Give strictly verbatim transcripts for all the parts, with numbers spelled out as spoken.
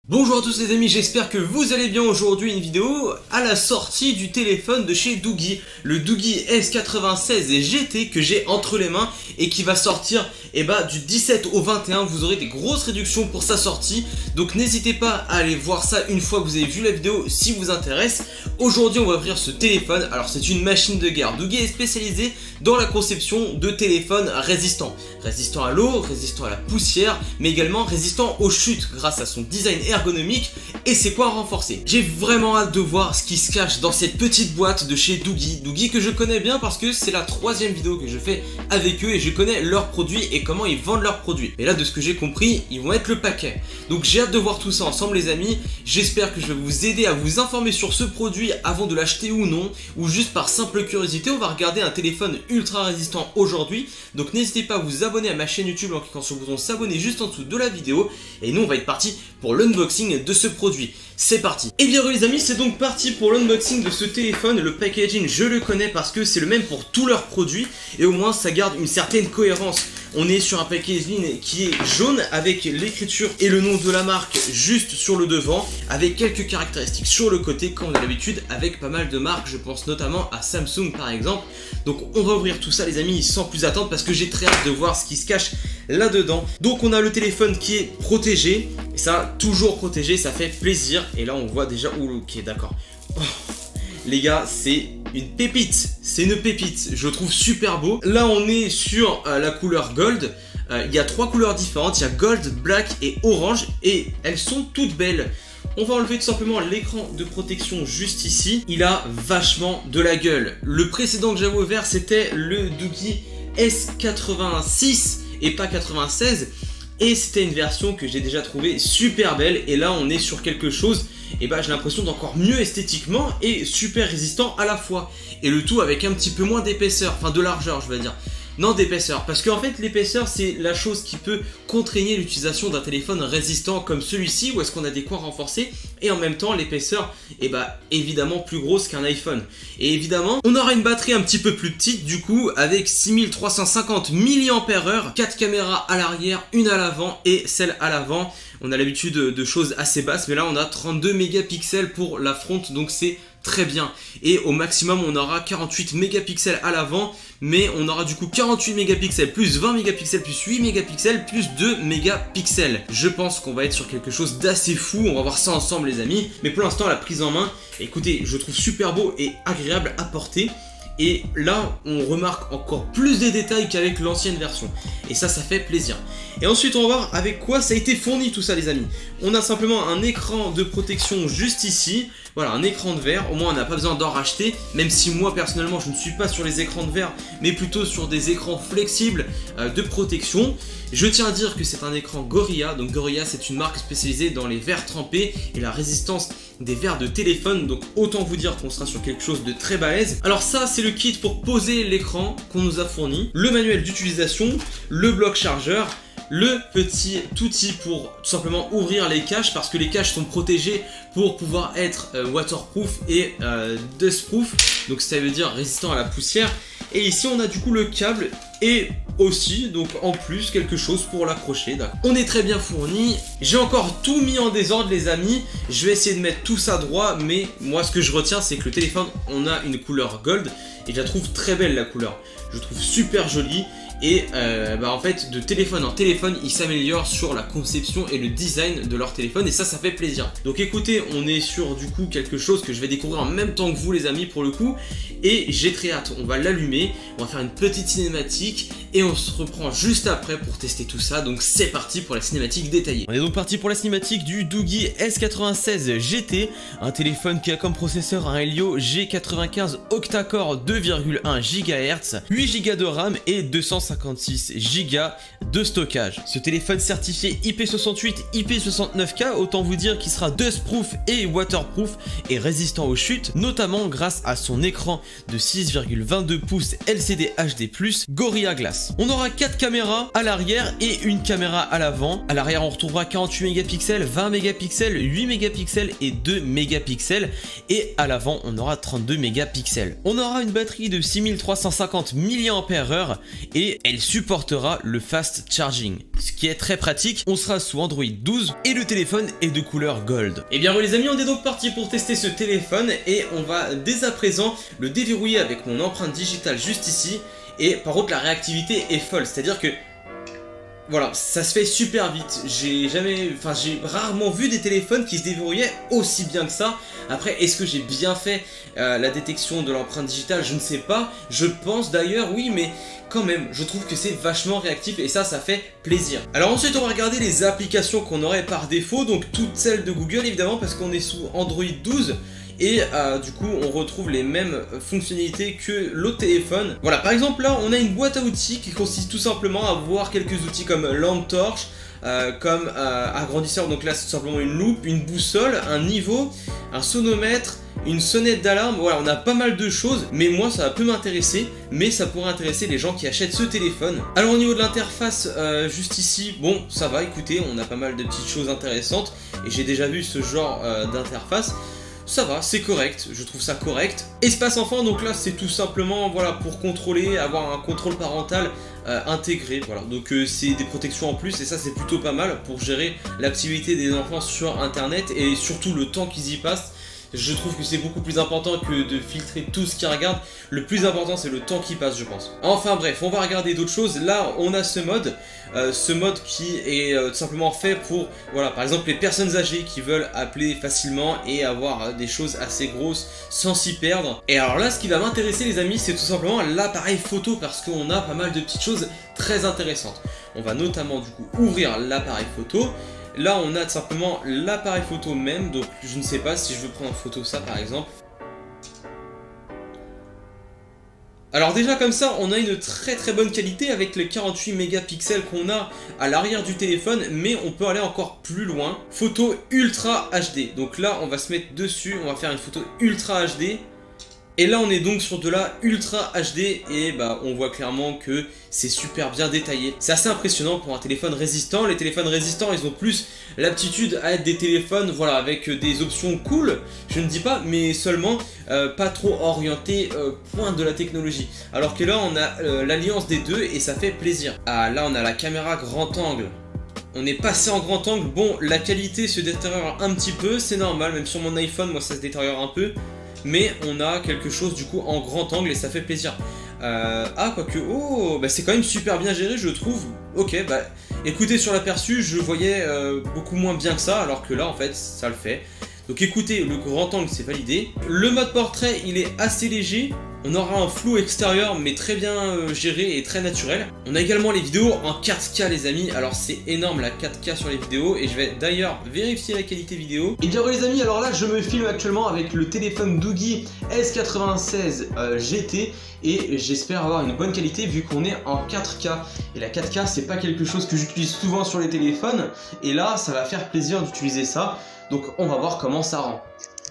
Bonjour à tous les amis, j'espère que vous allez bien. Aujourd'hui une vidéo à la sortie du téléphone de chez Doogee, le Doogee S quatre-vingt-seize G T que j'ai entre les mains et qui va sortir eh ben, du dix-sept au vingt et un. Vous aurez des grosses réductions pour sa sortie, donc n'hésitez pas à aller voir ça une fois que vous avez vu la vidéo si vous intéresse. Aujourd'hui on va ouvrir ce téléphone. Alors c'est une machine de guerre. Doogee est spécialisé dans la conception de téléphones résistants, résistants à l'eau, résistants à la poussière, mais également résistants aux chutes grâce à son design ergonomique et ses coins renforcés. J'ai vraiment hâte de voir ce qui se cache dans cette petite boîte de chez Doogee. Doogee que je connais bien parce que c'est la troisième vidéo que je fais avec eux et je connais leurs produits et comment ils vendent leurs produits. Et là de ce que j'ai compris, ils vont être le paquet. Donc j'ai hâte de voir tout ça ensemble les amis. J'espère que je vais vous aider à vous informer sur ce produit avant de l'acheter ou non, ou juste par simple curiosité. On va regarder un téléphone ultra résistant aujourd'hui. Donc n'hésitez pas à vous abonner à ma chaîne YouTube en cliquant sur le bouton s'abonner juste en dessous de la vidéo. Et nous on va être parti pour l'unboxing de ce produit. C'est parti. Et bien les amis, c'est donc parti pour l'unboxing de ce téléphone. Le packaging je le connais parce que c'est le même pour tous leurs produits et au moins ça garde une certaine cohérence. On est sur un packaging qui est jaune avec l'écriture et le nom de la marque juste sur le devant, avec quelques caractéristiques sur le côté comme on a l'habitude avec pas mal de marques. Je pense notamment à Samsung par exemple. Donc on va ouvrir tout ça les amis sans plus attendre parce que j'ai très hâte de voir ce qui se cache là-dedans. Donc on a le téléphone qui est protégé, et ça toujours protégé, ça fait plaisir. Et là on voit déjà, ouh ok d'accord. Oh. Les gars, c'est une pépite, c'est une pépite, je trouve super beau. Là on est sur euh, la couleur gold. euh, Il y a trois couleurs différentes, il y a gold, black et orange, et elles sont toutes belles. On va enlever tout simplement l'écran de protection juste ici. Il a vachement de la gueule. Le précédent que j'avais ouvert c'était le Doogee S quatre-vingt-six et pas quatre-vingt-seize. Et c'était une version que j'ai déjà trouvée super belle. Et là on est sur quelque chose, et bah j'ai l'impression d'encore mieux esthétiquement et super résistant à la fois. Et le tout avec un petit peu moins d'épaisseur, enfin de largeur je veux dire. Non d'épaisseur, parce qu'en fait l'épaisseur c'est la chose qui peut contraigner l'utilisation d'un téléphone résistant comme celui-ci où est-ce qu'on a des coins renforcés et en même temps l'épaisseur est bah évidemment plus grosse qu'un iPhone. Et évidemment on aura une batterie un petit peu plus petite du coup avec six mille trois cent cinquante milliampères heure, quatre caméras à l'arrière, une à l'avant et celle à l'avant. On a l'habitude de choses assez basses mais là on a trente-deux mégapixels pour la front, donc c'est très bien. Et au maximum on aura quarante-huit mégapixels à l'avant, mais on aura du coup quarante-huit mégapixels plus vingt mégapixels plus huit mégapixels plus deux mégapixels. Je pense qu'on va être sur quelque chose d'assez fou, on va voir ça ensemble les amis. Mais pour l'instant la prise en main, écoutez, je trouve super beau et agréable à porter. Et là on remarque encore plus des détails qu'avec l'ancienne version, et ça ça fait plaisir. Et ensuite on va voir avec quoi ça a été fourni tout ça les amis. On a simplement un écran de protection juste ici. Voilà, un écran de verre, au moins on n'a pas besoin d'en racheter. Même si moi personnellement je ne suis pas sur les écrans de verre, mais plutôt sur des écrans flexibles euh, de protection. Je tiens à dire que c'est un écran Gorilla. Donc Gorilla c'est une marque spécialisée dans les verres trempés et la résistance des verres de téléphone. Donc autant vous dire qu'on sera sur quelque chose de très balèze. Alors ça c'est le kit pour poser l'écran qu'on nous a fourni, le manuel d'utilisation, le bloc chargeur, le petit outil pour tout simplement ouvrir les caches parce que les caches sont protégées pour pouvoir être euh, waterproof et euh, dustproof, donc ça veut dire résistant à la poussière. Et ici on a du coup le câble et aussi donc en plus quelque chose pour l'accrocher. On est très bien fourni. J'ai encore tout mis en désordre les amis. Je vais essayer de mettre tout ça droit, mais moi ce que je retiens c'est que le téléphone on a une couleur gold et je la trouve très belle la couleur. Je trouve super jolie. Et euh, bah en fait de téléphone en téléphone ils s'améliorent sur la conception et le design de leur téléphone, et ça ça fait plaisir. Donc écoutez, on est sur du coup quelque chose que je vais découvrir en même temps que vous les amis pour le coup, et j'ai très hâte. On va l'allumer, on va faire une petite cinématique et on se reprend juste après pour tester tout ça. Donc c'est parti pour la cinématique détaillée. On est donc parti pour la cinématique du Doogee S quatre-vingt-seize G T, un téléphone qui a comme processeur un Helio G quatre-vingt-quinze octa-core deux virgule un gigahertz, huit giga de RAM et deux cent cinquante-six giga de stockage. Ce téléphone certifié I P soixante-huit, I P soixante-neuf K, autant vous dire qu'il sera dustproof et waterproof et résistant aux chutes, notamment grâce à son écran de six virgule vingt-deux pouces L C D H D plus Gorilla Glass. On aura quatre caméras à l'arrière et une caméra à l'avant. À l'arrière on retrouvera quarante-huit mégapixels, vingt mégapixels, huit mégapixels et deux mégapixels, et à l'avant on aura trente-deux mégapixels. On aura une batterie de six mille trois cent cinquante milliampères heure et et elle supportera le fast charging, ce qui est très pratique. On sera sous Android douze et le téléphone est de couleur gold. Et bien les amis, on est donc parti pour tester ce téléphone et on va dès à présent le déverrouiller avec mon empreinte digitale juste ici. Et par contre la réactivité est folle, c'est-à-dire que voilà, ça se fait super vite. J'ai jamais, enfin j'ai rarement vu des téléphones qui se déverrouillaient aussi bien que ça. Après, est-ce que j'ai bien fait euh, la détection de l'empreinte digitale? Je ne sais pas. Je pense d'ailleurs, oui, mais quand même, je trouve que c'est vachement réactif et ça, ça fait plaisir. Alors ensuite, on va regarder les applications qu'on aurait par défaut. Donc toutes celles de Google, évidemment, parce qu'on est sous Android douze. Et euh, du coup on retrouve les mêmes fonctionnalités que l'autre téléphone. Voilà, par exemple là on a une boîte à outils qui consiste tout simplement à avoir quelques outils comme lampe torche, euh, comme euh, agrandisseur, donc là c'est tout simplement une loupe, une boussole, un niveau, un sonomètre, une sonnette d'alarme. Voilà, on a pas mal de choses, mais moi ça peut m'intéresser, mais ça pourrait intéresser les gens qui achètent ce téléphone. Alors au niveau de l'interface, euh, juste ici, bon ça va, écoutez, on a pas mal de petites choses intéressantes, et j'ai déjà vu ce genre euh, d'interface. Ça va, c'est correct, je trouve ça correct. Espace enfant, donc là c'est tout simplement voilà pour contrôler, avoir un contrôle parental euh, intégré, voilà. Donc euh, c'est des protections en plus et ça c'est plutôt pas mal pour gérer l'activité des enfants sur internet et surtout le temps qu'ils y passent. Je trouve que c'est beaucoup plus important que de filtrer tout ce qu'ils regardent. Le plus important c'est le temps qu'ils passent, je pense. Enfin bref, on va regarder d'autres choses. Là on a ce mode, euh, ce mode qui est euh, tout simplement fait pour, voilà, par exemple les personnes âgées qui veulent appeler facilement et avoir euh, des choses assez grosses sans s'y perdre. Et alors là ce qui va m'intéresser les amis, c'est tout simplement l'appareil photo parce qu'on a pas mal de petites choses très intéressantes. On va notamment du coup ouvrir l'appareil photo. Là on a tout simplement l'appareil photo même, donc je ne sais pas si je veux prendre en photo ça par exemple. Alors déjà comme ça on a une très très bonne qualité avec les quarante-huit mégapixels qu'on a à l'arrière du téléphone, mais on peut aller encore plus loin. Photo Ultra H D, donc là on va se mettre dessus, on va faire une photo Ultra H D. Et là on est donc sur de la Ultra H D et bah on voit clairement que c'est super bien détaillé. C'est assez impressionnant pour un téléphone résistant. Les téléphones résistants ils ont plus l'aptitude à être des téléphones voilà avec des options cool, je ne dis pas, mais seulement euh, pas trop orientés euh, pointe de la technologie. Alors que là on a euh, l'alliance des deux et ça fait plaisir. Ah là on a la caméra grand angle. On est passé en grand angle, bon la qualité se détériore un petit peu, c'est normal, même sur mon iPhone moi ça se détériore un peu. Mais on a quelque chose du coup en grand angle et ça fait plaisir. Euh, ah quoique, oh, bah c'est quand même super bien géré je trouve. Ok, bah écoutez, sur l'aperçu je voyais euh, beaucoup moins bien que ça, alors que là en fait ça le fait. Donc écoutez, le grand angle c'est validé. Le mode portrait il est assez léger. On aura un flou extérieur mais très bien euh, géré et très naturel. On a également les vidéos en quatre K les amis. Alors c'est énorme la quatre K sur les vidéos. Et je vais d'ailleurs vérifier la qualité vidéo. Et bien les amis, alors là je me filme actuellement avec le téléphone Doogee S quatre-vingt-seize euh, G T. Et j'espère avoir une bonne qualité vu qu'on est en quatre K. Et la quatre K c'est pas quelque chose que j'utilise souvent sur les téléphones. Et là ça va faire plaisir d'utiliser ça. Donc on va voir comment ça rend.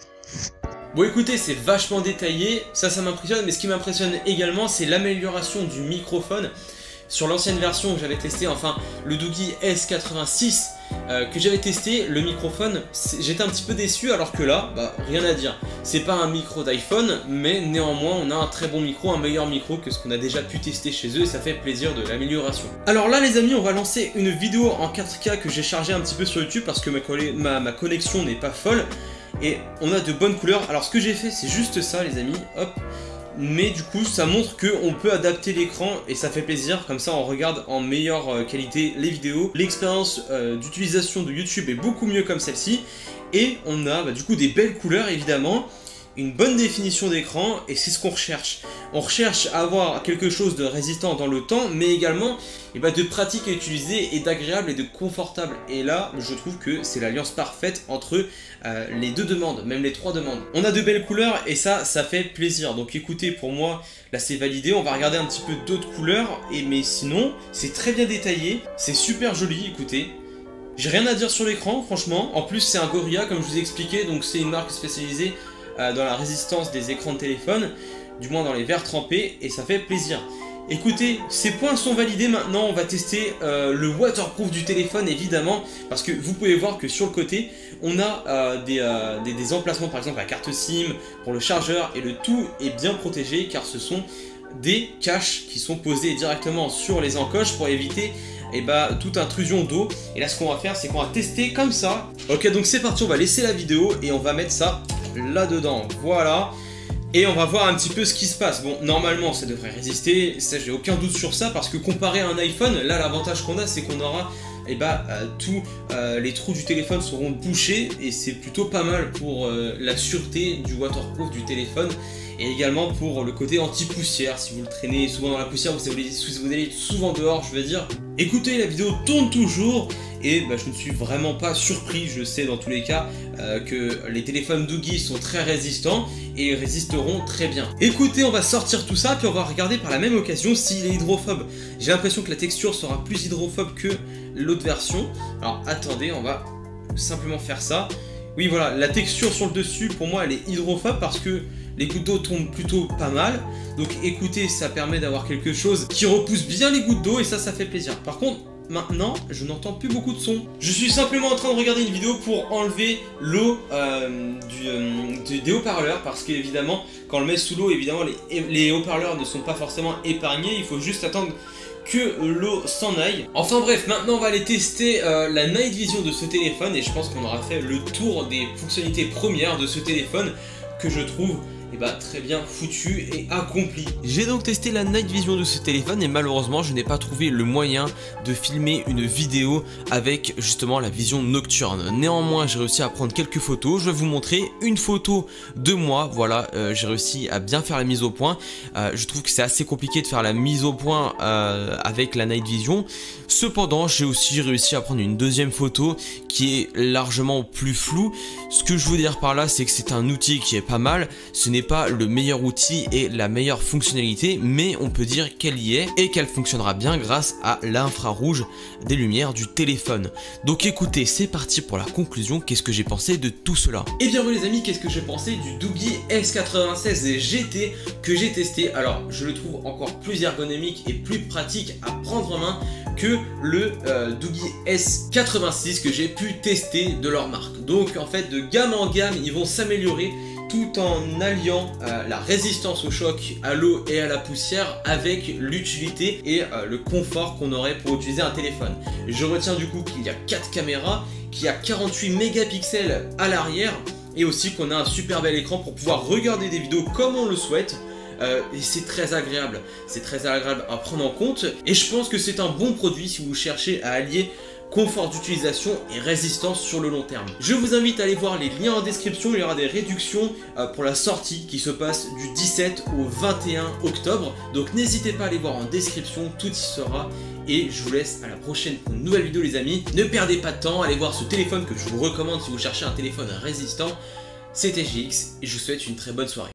Bon écoutez, c'est vachement détaillé, ça ça m'impressionne, mais ce qui m'impressionne également c'est l'amélioration du microphone. Sur l'ancienne version que j'avais testé, enfin le Doogee S quatre-vingt-six euh, que j'avais testé, le microphone, j'étais un petit peu déçu, alors que là, bah rien à dire. C'est pas un micro d'iPhone, mais néanmoins on a un très bon micro, un meilleur micro que ce qu'on a déjà pu tester chez eux et ça fait plaisir de l'amélioration. Alors là les amis, on va lancer une vidéo en quatre K que j'ai chargée un petit peu sur YouTube parce que ma, ma, ma connexion n'est pas folle. Et on a de bonnes couleurs. Alors ce que j'ai fait c'est juste ça les amis, hop. Mais du coup ça montre qu'on peut adapter l'écran et ça fait plaisir. Comme ça on regarde en meilleure qualité les vidéos. L'expérience euh, d'utilisation de YouTube est beaucoup mieux comme celle-ci. Et on a bah, du coup des belles couleurs évidemment, une bonne définition d'écran et c'est ce qu'on recherche. On recherche à avoir quelque chose de résistant dans le temps, mais également et bah, de pratique à utiliser et d'agréable et de confortable. Et là, je trouve que c'est l'alliance parfaite entre euh, les deux demandes, même les trois demandes. On a de belles couleurs et ça, ça fait plaisir. Donc écoutez, pour moi, là c'est validé. On va regarder un petit peu d'autres couleurs. Et mais sinon, c'est très bien détaillé, c'est super joli, écoutez. J'ai rien à dire sur l'écran, franchement. En plus, c'est un Gorilla, comme je vous ai expliqué, donc c'est une marque spécialisée euh, dans la résistance des écrans de téléphone, du moins dans les verres trempés, et ça fait plaisir. Écoutez, ces points sont validés. Maintenant on va tester euh, le waterproof du téléphone évidemment, parce que vous pouvez voir que sur le côté on a euh, des, euh, des, des emplacements, par exemple la carte SIM pour le chargeur, et le tout est bien protégé car ce sont des caches qui sont posées directement sur les encoches pour éviter et bah toute intrusion d'eau. Et là ce qu'on va faire c'est qu'on va tester comme ça. Ok, donc c'est parti, on va laisser la vidéo et on va mettre ça là dedans, voilà. Et on va voir un petit peu ce qui se passe. Bon, normalement ça devrait résister, ça j'ai aucun doute sur ça, parce que comparé à un iPhone, là l'avantage qu'on a c'est qu'on aura et bah euh, tous euh, les trous du téléphone seront bouchés, et c'est plutôt pas mal pour euh, la sûreté du waterproof du téléphone, et également pour le côté anti-poussière. Si vous le traînez souvent dans la poussière, vous allez, vous allez souvent dehors, je veux dire. Écoutez, la vidéo tourne toujours, et bah, je ne suis vraiment pas surpris. Je sais dans tous les cas euh, que les téléphones Doogee sont très résistants et résisteront très bien. Écoutez, on va sortir tout ça, puis on va regarder par la même occasion s'il est hydrophobe. J'ai l'impression que la texture sera plus hydrophobe que l'autre version. Alors attendez, on va simplement faire ça. Oui voilà, la texture sur le dessus pour moi elle est hydrophobe parce que les gouttes d'eau tombent plutôt pas mal. Donc écoutez, ça permet d'avoir quelque chose qui repousse bien les gouttes d'eau, et ça, ça fait plaisir. Par contre, maintenant, je n'entends plus beaucoup de son. Je suis simplement en train de regarder une vidéo pour enlever l'eau euh, du, euh, du, des haut-parleurs, parce qu'évidemment, quand on le met sous l'eau, évidemment, les, les haut-parleurs ne sont pas forcément épargnés. Il faut juste attendre que l'eau s'en aille. Enfin bref, maintenant on va aller tester euh, la Night Vision de ce téléphone, et je pense qu'on aura fait le tour des fonctionnalités premières de ce téléphone, que je trouve et bah très bien foutu et accompli. J'ai donc testé la Night Vision de ce téléphone, et malheureusement je n'ai pas trouvé le moyen de filmer une vidéo avec justement la vision nocturne. Néanmoins j'ai réussi à prendre quelques photos. Je vais vous montrer une photo de moi. Voilà, euh, j'ai réussi à bien faire la mise au point. euh, Je trouve que c'est assez compliqué de faire la mise au point euh, avec la Night Vision. Cependant j'ai aussi réussi à prendre une deuxième photo qui est largement plus floue. Ce que je veux dire par là, c'est que c'est un outil qui est pas mal. Ce n'est pas le meilleur outil et la meilleure fonctionnalité, mais on peut dire qu'elle y est et qu'elle fonctionnera bien grâce à l'infrarouge des lumières du téléphone. Donc écoutez, c'est parti pour la conclusion. Qu'est-ce que j'ai pensé de tout cela? Et bien oui les amis, qu'est-ce que j'ai pensé du Doogee S quatre-vingt-seize G T que j'ai testé? Alors je le trouve encore plus ergonomique et plus pratique à prendre en main que le euh, Doogee S quatre-vingt-six que j'ai pu tester de leur marque. Donc en fait de gamme en gamme ils vont s'améliorer, tout en alliant euh, la résistance au choc, à l'eau et à la poussière avec l'utilité et euh, le confort qu'on aurait pour utiliser un téléphone. Je retiens du coup qu'il y a quatre caméras, qu'il y a quarante-huit mégapixels à l'arrière, et aussi qu'on a un super bel écran pour pouvoir regarder des vidéos comme on le souhaite. Euh, et c'est très agréable, c'est très agréable à prendre en compte, et je pense que c'est un bon produit si vous cherchez à allier confort d'utilisation et résistance sur le long terme. Je vous invite à aller voir les liens en description. Il y aura des réductions euh, pour la sortie qui se passe du dix-sept au vingt et un octobre, donc n'hésitez pas à aller voir en description, tout y sera. Et je vous laisse à la prochaine pour une nouvelle vidéo les amis. Ne perdez pas de temps, allez voir ce téléphone que je vous recommande si vous cherchez un téléphone résistant. C'était G X et je vous souhaite une très bonne soirée.